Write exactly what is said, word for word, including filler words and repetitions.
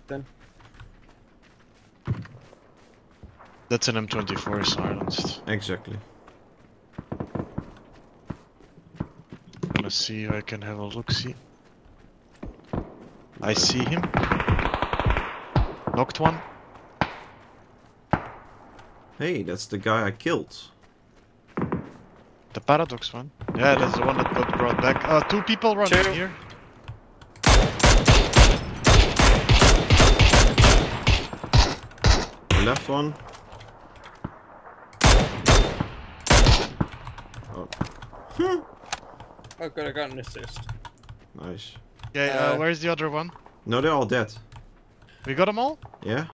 then. That's an M twenty-four silenced. Exactly. I'm gonna see if I can have a look-see. I see him. Knocked one. Hey, that's the guy I killed. The paradox one. Yeah, that's the one that got brought back. Uh, two people running Two. here. The left one. Oh. Oh good, I got an assist. Nice. Okay, uh, Uh, where's the other one? No, they're all dead. We got them all? Yeah?